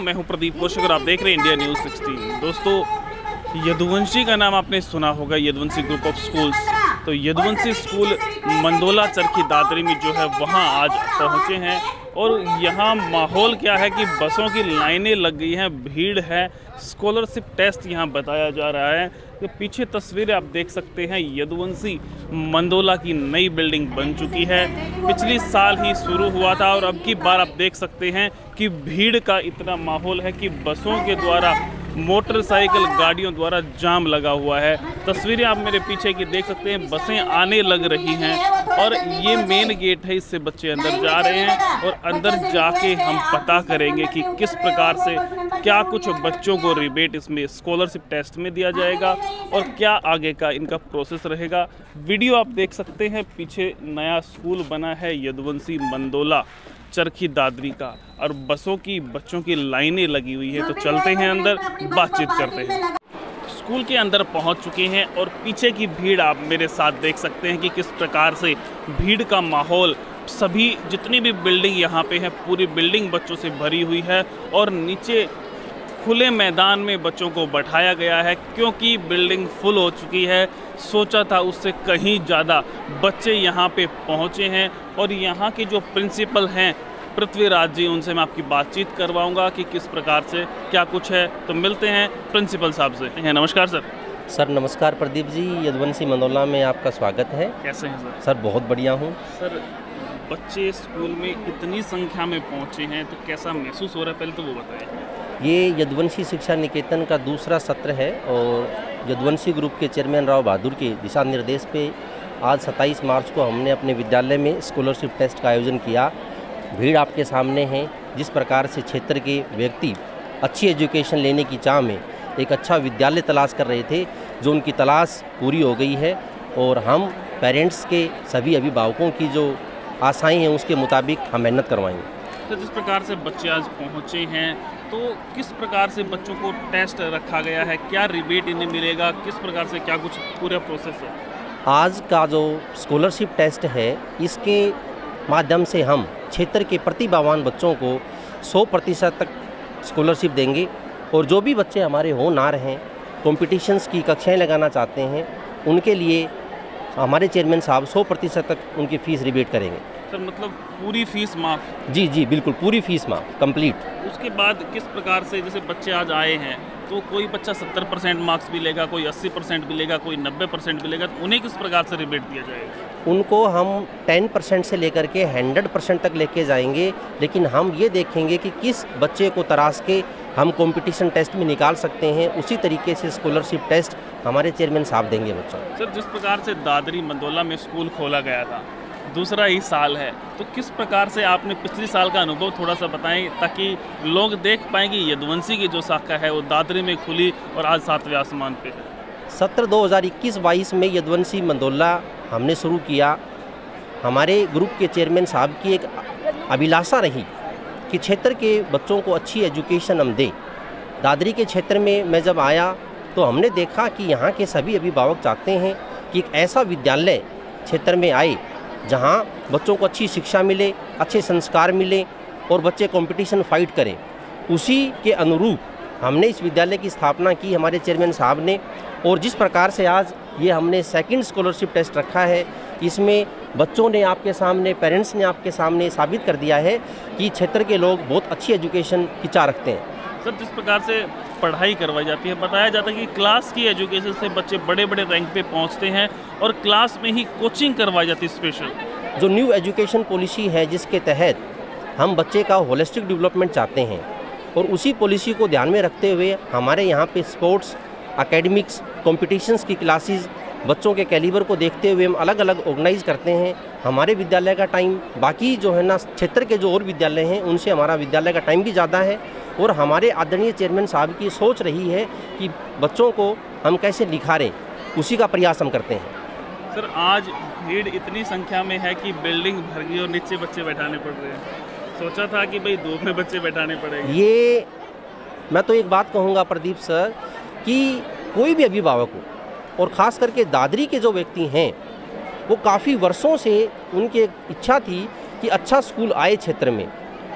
मैं हूं प्रदीप कौशिक और आप देख रहे हैं इंडिया न्यूज़ 16। दोस्तों, यदुवंशी का नाम आपने सुना होगा, यदुवंशी ग्रुप ऑफ स्कूल्स। तो यदुवंशी स्कूल मंदोला चरखी दादरी में जो है वहाँ आज पहुँचे हैं और यहाँ माहौल क्या है कि बसों की लाइनें लग गई हैं, भीड़ है, स्कॉलरशिप टेस्ट यहाँ बताया जा रहा है। तो पीछे तस्वीरें आप देख सकते हैं, यदुवंशी मंदोला की नई बिल्डिंग बन चुकी है। पिछले साल ही शुरू हुआ था और अब की बार आप देख सकते हैं कि भीड़ का इतना माहौल है कि बसों के द्वारा, मोटरसाइकिल गाड़ियों द्वारा जाम लगा हुआ है। तस्वीरें आप मेरे पीछे की देख सकते हैं, बसें आने लग रही हैं और ये मेन गेट है, इससे बच्चे अंदर जा रहे हैं और अंदर जाके हम पता करेंगे कि किस प्रकार से क्या कुछ बच्चों को रिबेट इसमें स्कॉलरशिप टेस्ट में दिया जाएगा और क्या आगे का इनका प्रोसेस रहेगा। वीडियो आप देख सकते हैं, पीछे नया स्कूल बना है यदुवंशी मंदोला चरखी दादरी का और बसों की, बच्चों की लाइनें लगी हुई है। तो चलते हैं अंदर, बातचीत करते हैं। स्कूल के अंदर पहुंच चुके हैं और पीछे की भीड़ आप मेरे साथ देख सकते हैं कि किस प्रकार से भीड़ का माहौल, सभी जितनी भी बिल्डिंग यहाँ पे है, पूरी बिल्डिंग बच्चों से भरी हुई है और नीचे खुले मैदान में बच्चों को बैठाया गया है क्योंकि बिल्डिंग फुल हो चुकी है। सोचा था उससे कहीं ज़्यादा बच्चे यहाँ पे पहुँचे हैं और यहाँ के जो प्रिंसिपल हैं पृथ्वीराज जी, उनसे मैं आपकी बातचीत करवाऊंगा कि किस प्रकार से क्या कुछ है। तो मिलते हैं प्रिंसिपल साहब से। नमस्कार सर। सर नमस्कार प्रदीप जी, यदुवंशी मंदोला में आपका स्वागत है। कैसे हैं सर? सर बहुत बढ़िया हूँ। सर बच्चे स्कूल में इतनी संख्या में पहुँचे हैं तो कैसा महसूस हो रहा है, पहले तो वो बताएं। ये यदुवंशी शिक्षा निकेतन का दूसरा सत्र है और यदुवंशी ग्रुप के चेयरमैन राव बहादुर के दिशा निर्देश पे आज 27 मार्च को हमने अपने विद्यालय में स्कॉलरशिप टेस्ट का आयोजन किया। भीड़ आपके सामने है। जिस प्रकार से क्षेत्र के व्यक्ति अच्छी एजुकेशन लेने की चाह में एक अच्छा विद्यालय तलाश कर रहे थे, जो उनकी तलाश पूरी हो गई है और हम पेरेंट्स के, सभी अभिभावकों की जो आशाएं हैं उसके मुताबिक हम मेहनत करवाएंगे। तो जिस प्रकार से बच्चे आज पहुंचे हैं, तो किस प्रकार से बच्चों को टेस्ट रखा गया है, क्या रिबेट इन्हें मिलेगा, किस प्रकार से क्या कुछ पूरा प्रोसेस है? आज का जो स्कॉलरशिप टेस्ट है, इसके माध्यम से हम क्षेत्र के प्रतिभावान बच्चों को 100% तक स्कॉलरशिप देंगे और जो भी बच्चे हमारे होनहार हैं, कॉम्पिटिशन्स की कक्षाएं लगाना चाहते हैं, उनके लिए हमारे चेयरमैन साहब 100% तक उनकी फ़ीस रिबेट करेंगे। सर मतलब पूरी फीस माफ़? जी जी बिल्कुल, पूरी फीस माफ़, कंप्लीट। उसके बाद किस प्रकार से, जैसे बच्चे आज आए हैं तो कोई बच्चा 70% मार्क्स भी लेगा, कोई 80% भी लेगा, कोई 90% भी लेगा, तो उन्हें किस प्रकार से रिबेट दिया जाएगा? उनको हम 10% से लेकर के 100% तक लेके जाएंगे, लेकिन हम ये देखेंगे कि किस बच्चे को तराश के हम कंपटीशन टेस्ट में निकाल सकते हैं, उसी तरीके से स्कॉलरशिप टेस्ट हमारे चेयरमैन साहब देंगे बच्चों। सर जिस प्रकार से दादरी मंदोला में स्कूल खोला गया था, दूसरा ही साल है, तो किस प्रकार से आपने पिछले साल का अनुभव थोड़ा सा बताएं ताकि लोग देख पाएँ कि यदुवंशी की जो शाखा है वो दादरी में खुली और आज 7वें आसमान पे है। सत्र 2021-22 में यदुवंशी मंदोला हमने शुरू किया। हमारे ग्रुप के चेयरमैन साहब की एक अभिलाषा रही कि क्षेत्र के बच्चों को अच्छी एजुकेशन हम दें। दादरी के क्षेत्र में मैं जब आया तो हमने देखा कि यहाँ के सभी अभिभावक चाहते हैं कि एक ऐसा विद्यालय क्षेत्र में आए जहाँ बच्चों को अच्छी शिक्षा मिले, अच्छे संस्कार मिले और बच्चे कंपटीशन फाइट करें। उसी के अनुरूप हमने इस विद्यालय की स्थापना की हमारे चेयरमैन साहब ने और जिस प्रकार से आज ये हमने सेकंड स्कॉलरशिप टेस्ट रखा है, इसमें बच्चों ने आपके सामने, पेरेंट्स ने आपके सामने साबित कर दिया है कि क्षेत्र के लोग बहुत अच्छी एजुकेशन की चाह रखते हैं। सर जिस प्रकार से पढ़ाई करवाई जाती है, बताया जाता है कि क्लास की एजुकेशन से बच्चे बड़े बड़े रैंक पे पहुंचते हैं और क्लास में ही कोचिंग करवाई जाती है स्पेशल। जो न्यू एजुकेशन पॉलिसी है, जिसके तहत हम बच्चे का होलिस्टिक डेवलपमेंट चाहते हैं और उसी पॉलिसी को ध्यान में रखते हुए हमारे यहाँ पे स्पोर्ट्स, एकेडमिक्स, कॉम्पिटिशन्स की क्लासेस, बच्चों के कैलिबर को देखते हुए हम अलग अलग ऑर्गेनाइज करते हैं। हमारे विद्यालय का टाइम बाकी जो है ना क्षेत्र के जो और विद्यालय हैं उनसे हमारा विद्यालय का टाइम भी ज़्यादा है और हमारे आदरणीय चेयरमैन साहब की सोच रही है कि बच्चों को हम कैसे निखारें, उसी का प्रयास हम करते हैं। सर आज भीड़ इतनी संख्या में है कि बिल्डिंग भर गई और नीचे बच्चे बैठाने पड़ रहे हैं। सोचा था कि भाई 2 में बच्चे बैठाने पड़ेंगे। ये मैं तो एक बात कहूँगा प्रदीप सर कि कोई भी अभिभावक हो और ख़ास करके दादरी के जो व्यक्ति हैं, वो काफ़ी वर्षों से उनकी एक इच्छा थी कि अच्छा स्कूल आए क्षेत्र में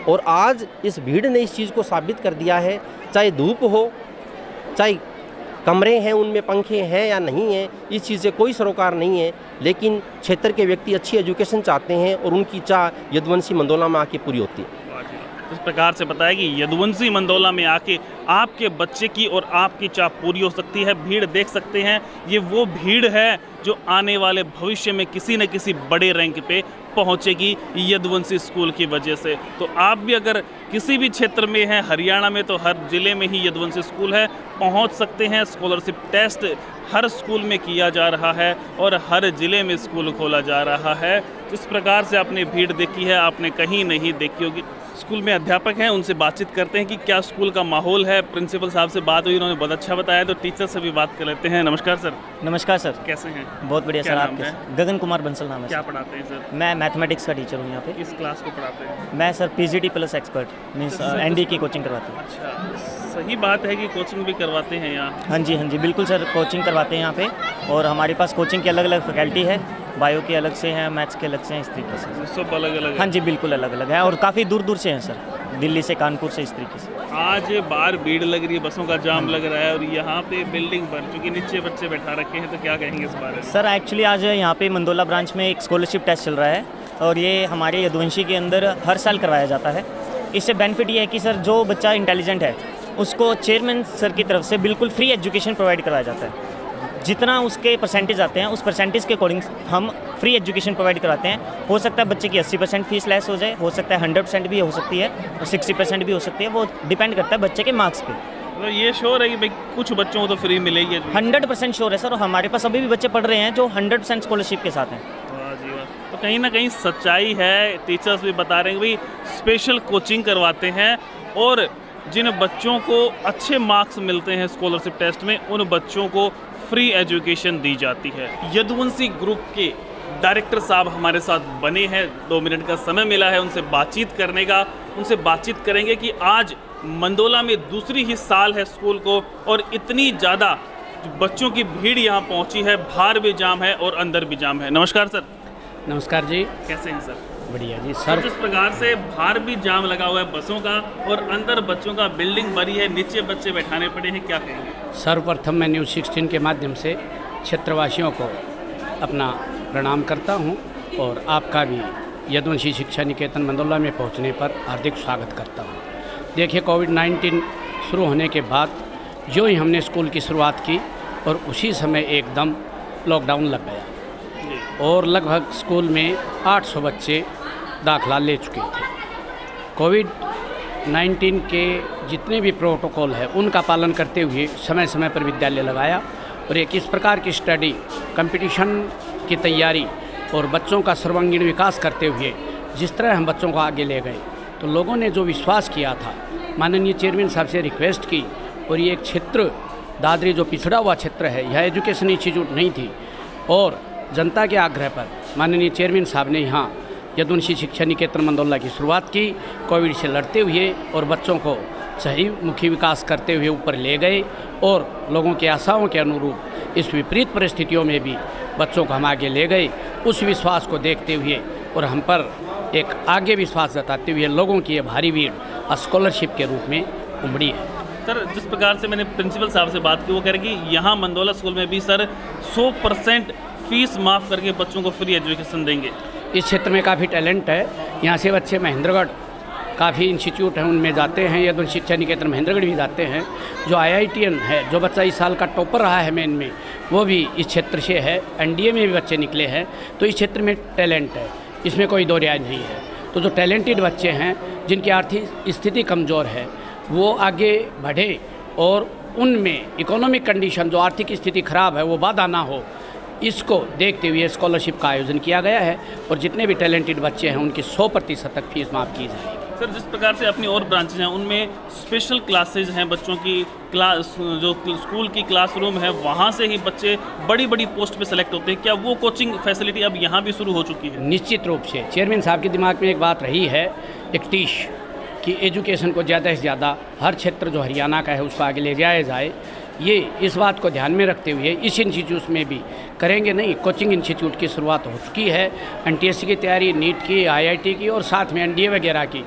और आज इस भीड़ ने इस चीज़ को साबित कर दिया है, चाहे धूप हो, चाहे कमरे हैं उनमें पंखे हैं या नहीं हैं, इस चीज़ से कोई सरोकार नहीं है। लेकिन क्षेत्र के व्यक्ति अच्छी एजुकेशन चाहते हैं और उनकी चाह यदुवंशी मंदोला में आके पूरी होती है। इस प्रकार से बताया कि यदुवंशी मंदोला में आके आपके बच्चे की और आपकी चाह पूरी हो सकती है। भीड़ देख सकते हैं, ये वो भीड़ है जो आने वाले भविष्य में किसी न किसी बड़े रैंक पे पहुंचेगी यदुवंशी स्कूल की वजह से। तो आप भी अगर किसी भी क्षेत्र में हैं, हरियाणा में तो हर ज़िले में ही यदुवंशी स्कूल है, पहुंच सकते हैं। स्कॉलरशिप टेस्ट हर स्कूल में किया जा रहा है और हर ज़िले में स्कूल खोला जा रहा है। जिस प्रकार से आपने भीड़ देखी है, आपने कहीं नहीं देखी होगी। स्कूल में अध्यापक हैं, उनसे बातचीत करते हैं कि क्या स्कूल का माहौल है। प्रिंसिपल साहब से बात हुई, उन्होंने बहुत अच्छा बताया, तो टीचर से भी बात कर लेते हैं। नमस्कार सर। नमस्कार सर। कैसे हैं? बहुत बढ़िया क्या सर। नाम आप है? कैसे? गगन कुमार बंसल नाम है क्या सर। पढ़ाते हैं सर? मैं मैथमेटिक्स का टीचर हूँ यहाँ पे। किस क्लास को पढ़ाते हैं? मैं sir PGT plus expert means ND की कोचिंग करवाती हूँ। अच्छा, सही बात है कि कोचिंग भी करवाते हैं यहाँ? हाँ जी बिल्कुल सर, कोचिंग करवाते हैं यहाँ पे। और हमारे पास कोचिंग की अलग अलग फैकल्टी है, बायो के अलग से हैं, मैथ्स के अलग से हैं, इस तरीके से। सब अलग अलग? हाँ जी बिल्कुल अलग अलग है और काफ़ी दूर दूर से हैं सर, दिल्ली से, कानपुर से, इस तरीके से। आज बाहर भीड़ लग रही है, बसों का जाम लग रहा है और यहाँ पे बिल्डिंग बन चुकी, नीचे बच्चे बैठा रखे हैं, तो क्या कहेंगे इस बारे में? सर एक्चुअली आज यहाँ पे मंदोला ब्रांच में एक स्कॉलरशिप टेस्ट चल रहा है और ये हमारे यदुवंशी के अंदर हर साल करवाया जाता है। इससे बेनिफिट ये है कि सर जो बच्चा इंटेलिजेंट है उसको चेयरमैन सर की तरफ से बिल्कुल फ्री एजुकेशन प्रोवाइड करवाया जाता है। जितना उसके परसेंटेज आते हैं उस परसेंटेज के अकॉर्डिंग हम फ्री एजुकेशन प्रोवाइड कराते हैं। हो सकता है बच्चे की 80% फीस लेस हो जाए, हो सकता है 100% भी हो सकती है और 60% भी हो सकती है, वो डिपेंड करता है बच्चे के मार्क्स पे। तो ये श्योर है कि भाई कुछ बच्चों को तो फ्री मिलेगी? 100% श्योर है सर, और हमारे पास अभी भी बच्चे पढ़ रहे हैं जो 100% स्कॉलरशिप के साथ हैं। वाह जी वाह। तो कहीं ना कहीं सच्चाई है, टीचर्स भी बता रहे हैं कि भाई स्पेशल कोचिंग करवाते हैं और जिन बच्चों को अच्छे मार्क्स मिलते हैं स्कॉलरशिप टेस्ट में, उन बच्चों को फ्री एजुकेशन दी जाती है। यदुवंशी ग्रुप के डायरेक्टर साहब हमारे साथ बने हैं, 2 मिनट का समय मिला है उनसे बातचीत करने का। उनसे बातचीत करेंगे कि आज मंदोला में दूसरी ही साल है स्कूल को और इतनी ज़्यादा बच्चों की भीड़ यहाँ पहुँची है, बाहर भी जाम है और अंदर भी जाम है। नमस्कार सर। नमस्कार जी। कैसे हैं सर? बढ़िया जी तो सर। जिस प्रकार से बाहर भी जाम लगा हुआ है बसों का और अंदर बच्चों का, बिल्डिंग भरी है, नीचे बच्चे बैठाने पड़े हैं, क्या कहेंगे? सर्वप्रथम मैं न्यूज़ 16 के माध्यम से क्षेत्रवासियों को अपना प्रणाम करता हूं और आपका भी यदुवंशी शिक्षा निकेतन मंदोला में पहुंचने पर हार्दिक स्वागत करता हूं। देखिए, कोविड-19 शुरू होने के बाद जो ही हमने स्कूल की शुरुआत की और उसी समय एकदम लॉकडाउन लग गया और लगभग स्कूल में 800 बच्चे दाखिला ले चुके थे। कोविड-19 के जितने भी प्रोटोकॉल है उनका पालन करते हुए समय समय पर विद्यालय लगाया और एक इस प्रकार की स्टडी, कंपटीशन की तैयारी और बच्चों का सर्वांगीण विकास करते हुए जिस तरह हम बच्चों को आगे ले गए, तो लोगों ने जो विश्वास किया था, माननीय चेयरमैन साहब से रिक्वेस्ट की और ये एक क्षेत्र दादरी जो पिछड़ा हुआ क्षेत्र है, यह एजुकेशन इंस्टीट्यूट नहीं थी और जनता के आग्रह पर माननीय चेयरमैन साहब ने यहाँ यदुवंशी शिक्षा निकेतन मंदोला की शुरुआत की। कोविड से लड़ते हुए और बच्चों को सही मुखी विकास करते हुए ऊपर ले गए और लोगों की आशाओं के अनुरूप इस विपरीत परिस्थितियों में भी बच्चों को हम आगे ले गए। उस विश्वास को देखते हुए और हम पर एक आगे विश्वास जताते हुए लोगों की ये भारी भीड़ स्कॉलरशिप के रूप में उमड़ी है। सर, जिस प्रकार से मैंने प्रिंसिपल साहब से बात की, वो कह रहे कि यहाँ मंदोला स्कूल में भी सर 100% फीस माफ़ करके बच्चों को फ्री एजुकेशन देंगे। इस क्षेत्र में काफ़ी टैलेंट है। यहाँ से बच्चे महेंद्रगढ़ काफ़ी इंस्टीट्यूट हैं उनमें जाते हैं, यदुवंशी शिक्षा निकेतन महेंद्रगढ़ भी जाते हैं। जो IITN है, जो बच्चा इस साल का टॉपर रहा है मेन में, वो भी इस क्षेत्र से है। NDA में भी बच्चे निकले हैं। तो इस क्षेत्र में टैलेंट है, इसमें कोई दो राय नहीं है। तो जो टैलेंटेड बच्चे हैं जिनकी आर्थिक स्थिति कमज़ोर है, वो आगे बढ़े और उनमें इकोनॉमिक कंडीशन, जो आर्थिक स्थिति खराब है, वो बाधा ना हो, इसको देखते हुए स्कॉलरशिप का आयोजन किया गया है और जितने भी टैलेंटेड बच्चे हैं उनकी 100% तक फीस माफ़ की जाएगी। सर, जिस प्रकार से अपनी और ब्रांचेज हैं उनमें स्पेशल क्लासेज हैं, बच्चों की क्लास, जो स्कूल की क्लासरूम है वहाँ से ही बच्चे बड़ी बड़ी पोस्ट पे सेलेक्ट होते हैं, क्या वो कोचिंग फैसिलिटी अब यहाँ भी शुरू हो चुकी है? निश्चित रूप से चेयरमैन साहब के दिमाग में एक बात रही है, एक टीश कि एजुकेशन को ज़्यादा से ज़्यादा हर क्षेत्र जो हरियाणा का है उसको आगे ले जाया जाए। ये इस बात को ध्यान में रखते हुए इस इंस्टीट्यूट में भी करेंगे नहीं, कोचिंग इंस्टीट्यूट की शुरुआत हो चुकी है। NTSC की तैयारी, नीट की, IIT की और साथ में NDA वगैरह की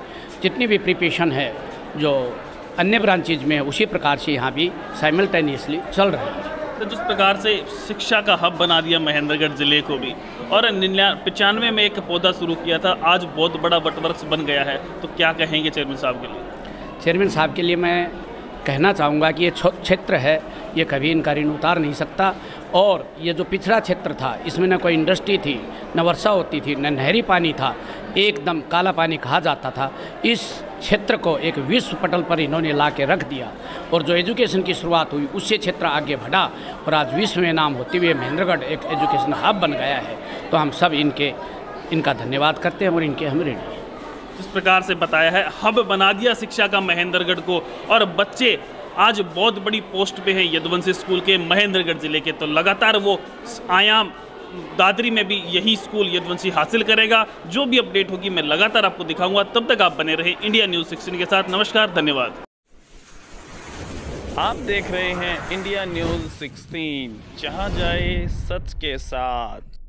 जितनी भी प्रिपरेशन है जो अन्य ब्रांचेज में है उसी प्रकार से यहाँ भी साइमल्टेनियसली चल रहा है। तो जिस प्रकार से शिक्षा का हब बना दिया महेंद्रगढ़ जिले को भी, और 95 में एक पौधा शुरू किया था, आज बहुत बड़ा वटवृक्ष बन गया है, तो क्या कहेंगे चेयरमैन साहब के लिए? चेयरमैन साहब के लिए मैं कहना चाहूँगा कि ये क्षेत्र है, ये कभी इनका ऋण उतार नहीं सकता। और ये जो पिछड़ा क्षेत्र था, इसमें न कोई इंडस्ट्री थी, न वर्षा होती थी, न नहरी पानी था, एकदम काला पानी कहा जाता था। इस क्षेत्र को एक विश्व पटल पर इन्होंने ला के रख दिया, और जो एजुकेशन की शुरुआत हुई उससे क्षेत्र आगे बढ़ा, और आज विश्व में नाम होते हुए महेंद्रगढ़ एक एजुकेशन हब बन गया है। तो हम सब इनका धन्यवाद करते हैं और इनके हम ऋणी हैं। जिस प्रकार से बताया है, हब बना दिया शिक्षा का महेंद्रगढ़ को, और बच्चे आज बहुत बड़ी पोस्ट पे हैं यदुवंशी स्कूल के महेंद्रगढ़ जिले के। तो लगातार वो आयाम दादरी में भी यही स्कूल यदुवंशी हासिल करेगा। जो भी अपडेट होगी मैं लगातार आपको दिखाऊंगा। तब तक आप बने रहे इंडिया न्यूज़ 16 के साथ। नमस्कार, धन्यवाद। आप देख रहे हैं इंडिया न्यूज़ 16, जहां जाए सच के साथ।